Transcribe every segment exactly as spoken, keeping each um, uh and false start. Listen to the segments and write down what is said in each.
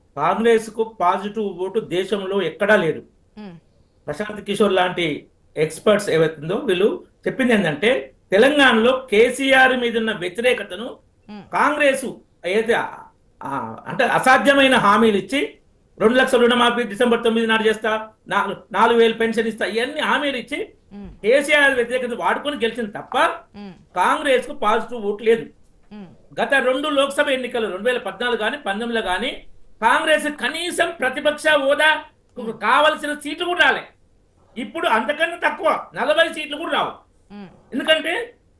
కాంగ్రెస్ కు positive vote దేశంలో ఎక్కడా లేదు. ఉమ్, ప్రశాంత్ కిషోర్ లాంటి ఎక్స్పర్ట్స్ ఏవైతుందో వీళ్ళు చెప్పింది ఏంటంటే తెలంగాణలో కేసీఆర్ మీద ఉన్న వ్యతిరేకతను ఉమ్, కాంగ్రెస్ ఏదైతే ఆ, అంటే అసాధ్యమైన హామీలు ఇచ్చి రెండు లక్షల రుణమాఫీ డిసెంబర్ తొమ్మిది నాడు చేస్తా, నాలుగు నాలుగు వేలు పెన్షన్ ఇస్తా, ఇవన్నీ హామీలు ఇచ్చి ఉమ్, కేసీఆర్ వ్యతిరేకత వాడుకొని గెలిచింది తప్ప ఉమ్, కాంగ్రెస్ కు పాజిటివ్ ఓటు లేదు. ఉమ్, గత రెండు లోక్సభ ఎన్నికలు రెండు వేల పద్నాలుగు కానీ పంతొమ్మిదిలో కానీ కాంగ్రెస్ కనీసం ప్రతిపక్ష హోదా కావలసిన సీట్లు కూడా రాలే. ఇప్పుడు అంతకన్నా తక్కువ నలభై సీట్లు కూడా రావు. ఉమ్, ఎందుకంటే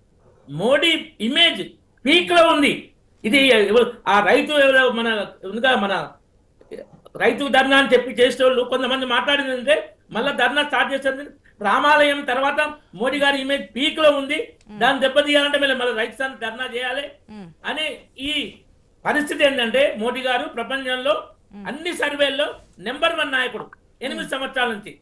మోడీ ఇమేజ్ పీక్ లో ఉంది. ఇది ఎవరు- ఆ రైతు ఎవరో మన ఉందిగా మన రైతు ధర్నా అని చెప్పి చేసే వాళ్ళు కొంతమంది మాట్లాడింది అంటే మళ్ళీ ధర్నా స్టార్ట్ చేస్తుంది. రామాలయం తర్వాత మోడీ గారి ఇమేజ్ పీక్ లో ఉంది, దాన్ని దెబ్బతీయాలంటే మళ్ళీ మళ్ళీ రైతు ధర్నా చేయాలి ఉమ్, అని ఈ పరిస్థితి ఏంటంటే మోడీ గారు ప్రపంచంలో అన్ని సర్వేల్లో నెంబర్ వన్ నాయకుడు ఎనిమిది సంవత్సరాల నుంచి.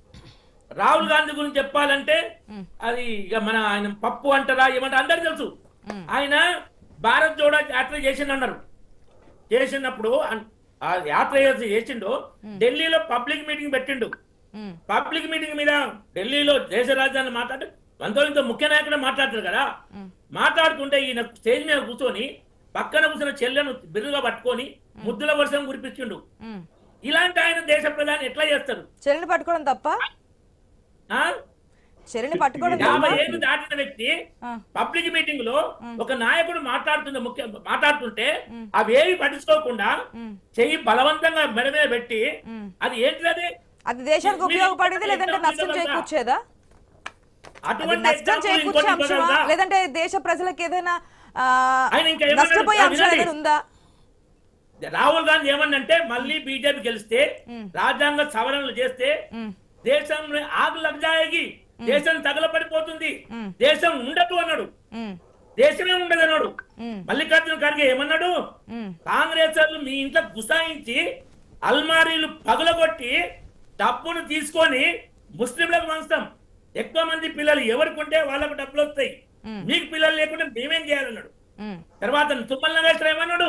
రాహుల్ గాంధీ గురించి చెప్పాలంటే ఉమ్, అది ఇక మన ఆయన పప్పు అంటారా ఏమంటారు అందరికి తెలుసు. ఉమ్, ఆయన భారత్ జోడో యాత్ర చేసిండన్నారు. చేసినప్పుడు అన్- ఆ యాత్ర ఏదైతే చేసిండో ఢిల్లీలో పబ్లిక్ మీటింగ్ పెట్టిండు. ఉమ్, పబ్లిక్ మీటింగ్ మీద ఢిల్లీలో దేశ రాజధాని మాట్లాడి మనతో ఇంత ముఖ్య నాయకుడే మాట్లాడతారు కదా. ఉమ్, మాట్లాడుతుంటే ఈయన స్టేజ్ మీద కూర్చొని పక్కన కూర్చున్న చెల్లెను బిర్రుగా పట్టుకొని ముద్దుల వర్షం కురిపించిండు. ఉమ్. ఇలాంటి ఆయన దేశ ప్రధాని ఎట్లా చేస్తారు? చెల్లిని పట్టుకోవడం తప్ప ఆ? చెల్లిని పట్టుకోవడం తప్ప యాభై ఏళ్ళు దాటిన వ్యక్తి ఆ, పబ్లిక్ మీటింగ్ లో ఒక నాయకుడు మాట్లాడుతున్న ముఖ్య మాట్లాడుతుంటే అవేవి పట్టించుకోకుండా ఉమ్, చెయ్యి బలవంతంగా మెడ మీద పెట్టి ఉమ్. అది ఏంటిది అది? అది దేశానికి ఉపయోగపడేది లేదంటే నష్టం చేకూర్చేదా? అది అటువంటి నష్టం example చేకూర్చే ఇంకోటి అంశమా ఇవ్వగలరా? లేదంటే దేశ ప్రజలకు ఏదైనా ఆ, ఆయన ఇంకా ఏమన్నాడు? నష్టపోయే అంశం వినండి. ఏదైనా ఉందా? రాహుల్ గాంధీ ఏమన్నంటే మళ్ళీ బీజేపీ గెలిస్తే ఉమ్. రాజ్యాంగ సవరణలు చేస్తే ఉమ్, దేశంలో ఆగు లగ్జాయగి, దేశం తగలపడిపోతుంది, ఉమ్. దేశం ఉండదు అన్నాడు. ఉమ్, దేశమే ఉండదు అన్నాడు. ఉమ్, మల్లికార్జున ఖర్గే ఏమన్నాడు? ఉమ్, కాంగ్రెస్ వాళ్ళు మీ ఇంట్లో గుసాయించి అల్మారీలు పగలగొట్టి డబ్బును తీసుకొని ముస్లింలకు పంచుతాం. ఎక్కువ మంది పిల్లలు ఎవరికి ఉంటే వాళ్ళకు డబ్బులు వస్తాయి, ఉమ్. మీకు పిల్లలు లేకుంటే మేమేం చేయాలన్నాడు. ఉమ్, తర్వాత తుమ్మల నాగేశ్వర ఏమన్నాడు?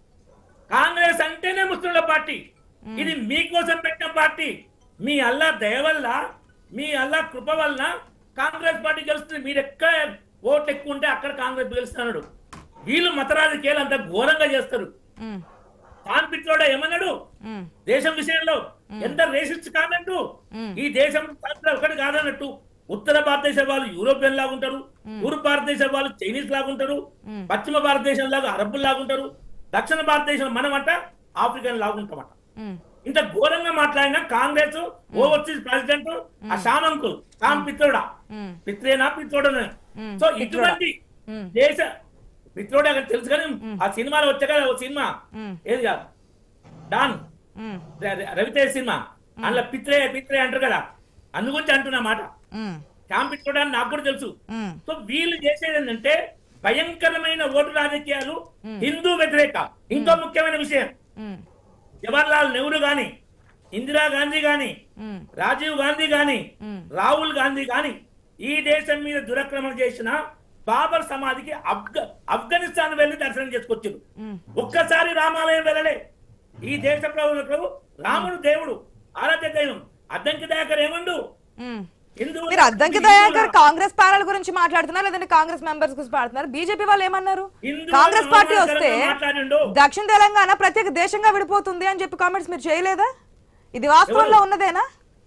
కాంగ్రెస్ అంటేనే ముస్లింల పార్టీ, ఇది మీకోసం పెట్టిన పార్టీ, మీ అల్లా దయ వల్ల మీ అల్లా కృప వల్ల కాంగ్రెస్ పార్టీ గెలుస్తుంది, మీరు ఎక్కడ ఓట్లు ఎక్కువ ఉంటే అక్కడ కాంగ్రెస్ గెలుస్తున్నాడు. వీళ్ళు మత రాజకీయాలు అంత ఘోరంగా చేస్తారు. ఉమ్, కాన్పిట్లోడ ఏమన్నాడు? ఉమ్, దేశం విషయంలో ఎంత రేసిస్ట్ కామెంటు. ఉమ్. ఈ దేశం చరిత్ర ఒకటి కాదన్నట్టు. ఉత్తర భారతదేశం వాళ్ళు యూరోపియన్ లాగా ఉంటారు, తూర్పు భారతదేశం వాళ్ళు చైనీస్ లాగా ఉంటారు, ఉమ్. పశ్చిమ భారతదేశం లాగా అరబ్బులు లాగా ఉంటారు, దక్షిణ భారతదేశం మనం అంట ఆఫ్రికన్ లాగా ఉంటామట. ఉమ్, ఇంత ఘోరంగా మాట్లాడిన కాంగ్రెస్ ఓవర్సీస్ ప్రెసిడెంట్ ఆ శామంకుల్ కామ్ పిత్రోడా, ఉమ్, పిత్రేనా పిత్రోడనా. ఉమ్, సో పిత్రోడా. ఇటువంటి ఉమ్, దేశ పిత్రోడా అని తెలుసు కానీ ఆ సినిమాలో వచ్చా కదా ఓ సినిమా ఉమ్, ఏది కాదు డాన్ ఉమ్, ర- ర- రవితేజ సినిమా, అందులో పిత్రే పిత్రే అంటారు కదా, అందు గురించి అంటున్నా మాట. ఉమ్, క్యాంప్ పెట్టుకోవడానికి నాకు కూడా తెలుసు. ఉమ్, సో వీళ్ళు చేసేది ఏంటంటే భయంకరమైన ఓటు రాజకీయాలు, హిందూ వ్యతిరేక. ఇంకో ముఖ్యమైన విషయం, ఉమ్, జవహర్లాల్ నెహ్రూ గాని, ఇందిరా గాంధీ గాని, ఉమ్, రాజీవ్ గాంధీ గాని, ఉమ్. రాహుల్ గాంధీ గాని ఈ దేశం మీద దురక్రమణ చేసిన బాబర్ సమాధికి అఫ్ఘ ఆఫ్ఘనిస్తాన్ వెళ్ళి దర్శనం చేసుకొచ్చారు. ఉమ్. ఒక్కసారి రామాలయం వెళ్ళలే. ఈ దేశ ప్రభులకు రాముడు దేవుడు, ఆరాధ్య దైవం. అద్దంకి దయాకర్ ఏమండు? ఉమ్. హిందువుల- మీరు అద్దంకి దయాకర్ కాంగ్రెస్ ప్యానల్ గురించి మాట్లాడుతున్నారు లేదంటే కాంగ్రెస్ మెంబర్స్ గురించి మాట్లాడుతున్నారు? బీజేపీ వాళ్ళు ఏమన్నారు? హిందువుల కాంగ్రెస్ పార్టీ వస్తే అవమానకరంగా మాట్లాడిండు. దక్షిణ తెలంగాణ ప్రత్యేక దేశంగా విడిపోతుంది అని చెప్పి కామెంట్స్ మీరు చేయలేదా? ఇది వాస్తవంలో ఉన్నదేనా?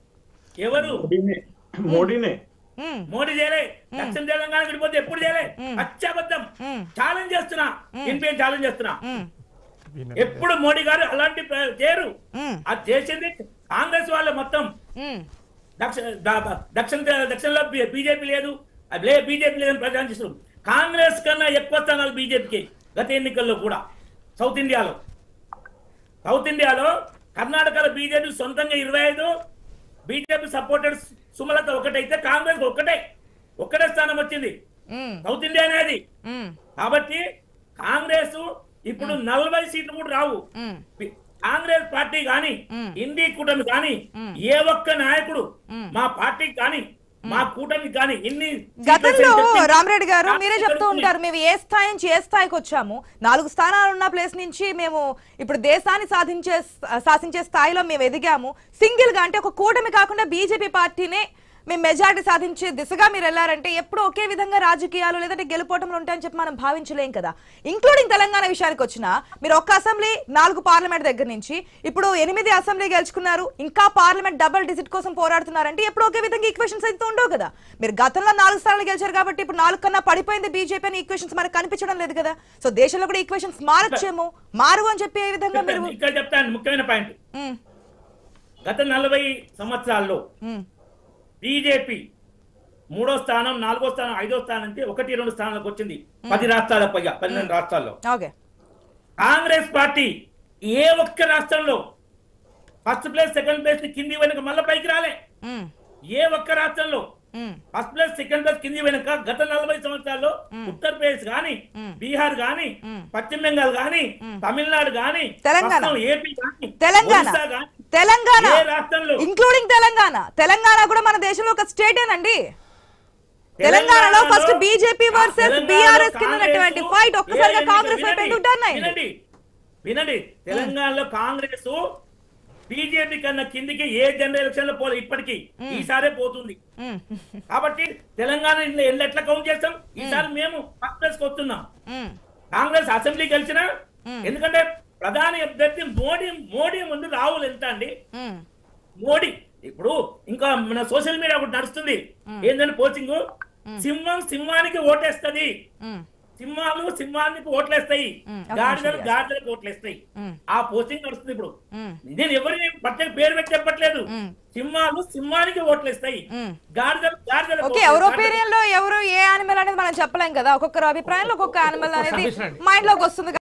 ఎవరు? మోడీనే మోడీనే ఉమ్, మోడీ చేయలే. దక్షిణ తెలంగాణ విడిపోతే ఎప్పుడు చేయలే. పచ్చబద్ధం ఉమ్, ఛాలెంజ్ చేస్తున్నా, ఎన్పిఎన్ ఛాలెంజ్ చేస్తున్నా. ఉమ్, ఎప్పుడు మోడీ గారు అలాంటి ప్ర- చేయరు. ఉమ్, అది చేసింది కాంగ్రెస్ వాళ్ళే మొత్తం. ఉమ్, దక్షిణ ద- దక్షిణ దక్షిణలో బీజేపీ లేదు, అది లే బీజేపీ లేదని ప్రచారం చేస్తున్నారు. కాంగ్రెస్ కన్నా ఎక్కువ స్థానాలు బీజేపీకి గత ఎన్నికల్లో కూడా. సౌత్ ఇండియాలో సౌత్ ఇండియాలో కర్ణాటకలో బీజేపీ సొంతంగా ఇరవై ఐదు, బీజేపీ సపోర్టెడ్ సుమలత ఒకటైతే కాంగ్రెస్ ఒక్కటే ఒక్కటే స్థానం వచ్చింది ఉమ్, సౌత్ ఇండియా అనేది. ఉమ్, కాబట్టి కాంగ్రెస్ ఇప్పుడు నలభై సీట్లు కూడా రావు. ఉమ్, పి- కాంగ్రెస్ పార్టీ గాని, మ్మ్. ఇండి కూటమి గాని, మ్మ్. ఏ ఒక్క నాయకుడు మ్మ్. మా పార్టీకి గాని మా కూటమి కానీ ఎన్ని గతంలో రామరెడ్డి గారు మీరే చెప్తూ ఉంటారు మేము ఏ స్థాయి నుంచి ఏ స్థాయికి వచ్చాము, నాలుగు స్థానాలు ఉన్న ప్లేస్ నుంచి మేము ఇప్పుడు దేశాన్ని సాధించే శాసించే స్థాయిలో మేము ఎదిగాము. సింగిల్ గా అంటే ఒక కూటమి కాకుండా బీజేపీ పార్టీనే మేము మెజారిటీ సాధించే దిశగా మీరు వెళ్ళారంటే ఎప్పుడు ఒకే విధంగా రాజకీయాలు లేదంటే గెలుపోవటంలో ఉంటాయని చెప్పి మనం భావించలేం కదా. ఇంక్లూడింగ్ తెలంగాణ విషయానికి వచ్చినా మీరు ఒక్క అసెంబ్లీ నాలుగు పార్లమెంట్ దగ్గర నుంచి ఇప్పుడు ఎనిమిది అసెంబ్లీ గెలుచుకున్నారు, ఇంకా పార్లమెంట్ డబుల్ డిజిట్ కోసం పోరాడుతున్నారంటే ఎప్పుడు ఒకే విధంగా ఈక్వేషన్స్ అయితే ఉండవు కదా. మీరు గతంలో నాలుగు స్థానాలు గెలిచారు కాబట్టి ఇప్పుడు నాలుగు కన్నా పడిపోయింది బీజేపీ అని ఈక్వేషన్స్ మనకు కనిపించడం లేదు కదా. సో దేశంలో కూడా ఈక్వేషన్స్ మారచ్చేమో, మారు అని చెప్పి ఏ విధంగా మీరు ఇక్కడ చెప్తాను ముఖ్యమైన పాయింట్. గత నలభై సంవత్సరాల్లో బీజేపీ మూడో స్థానం, నాలుగో స్థానం, ఐదో స్థానం అంటే ఒకటి రెండు స్థానాలకు వచ్చింది పది రాష్ట్రాల పైగా, పన్నెండు రాష్ట్రాల్లో. కాంగ్రెస్ పార్టీ ఏ ఒక్క రాష్ట్రంలో ఫస్ట్ ప్లేస్ సెకండ్ ప్లేస్ కింది వెనుక మళ్ళీ పైకి రాలే. ఏ ఒక్క రాష్ట్రంలో ఫస్ట్ ప్లేస్ సెకండ్ ప్లేస్ కింది వెనుక గత నలభై సంవత్సరాల్లో ఉత్తరప్రదేశ్ గాని, బీహార్ గాని, పశ్చిమ బెంగాల్ గాని, తమిళనాడు గాని, తెలంగాణ, ఏపీ గాని, తెలంగాణ తెలంగాణ రాష్ట్రంలో ఇంక్లూడింగ్ తెలంగాణ తెలంగాణ కూడా మన దేశంలో ఒక స్టేటేనండి. తెలంగాణలో ఫస్ట్ బీజేపీ వర్సెస్ బీఆర్ఎస్ కిందటువంటి ఫైట్ ఒక్కసారిగా కాంగ్రెస్ వైపు ఎందుకు టర్న్ అయింది? వినండి, తెలంగాణలో కాంగ్రెస్ బీజేపీ కన్నా కిందికి ఏ జనరల్ ఎలక్షన్ లో పోలే, ఇప్పటికీ ఈసారే పోతుంది. కాబట్టి తెలంగాణ ఎట్లా కౌంట్ చేస్తాం? ఈసారి మేము ఫస్ట్ ప్లేస్ వస్తున్నాం. కాంగ్రెస్ అసెంబ్లీ గెలిచినా, ఎందుకంటే ప్రధాని అభ్యర్థి మోడీ మోడీ ముందు రాహుల్ ఎంత అండి. మోడీ ఇప్పుడు ఇంకా మన సోషల్ మీడియా ఒకటి నడుస్తుంది, ఏంటంటే పోస్టింగ్ సింహం సింహానికి ఓటేస్తుంది, సింహాలు సింహానికి ఓట్లేస్తాయి, గాడిదలు గాడిదలకు ఓట్లేస్తాయి. ఆ పోస్టింగ్ నడుస్తుంది ఇప్పుడు. నేను ఎవరిని ప్రత్యేక పేరు పెట్టి చెప్పట్లేదు. సింహాలు సింహానికి ఓట్లేస్తాయి, గాడిదలు గాడిదలు. ఓకే, ఎవరి ఒపీనియన్ లో ఎవరు ఏ యానిమల్ అనేది మనం చెప్పలేం కదా. ఒక్కొక్కరు అభిప్రాయంలో ఒక్కొక్క యానిమల్ అనేది మైండ్ లోకి వస్తుంది.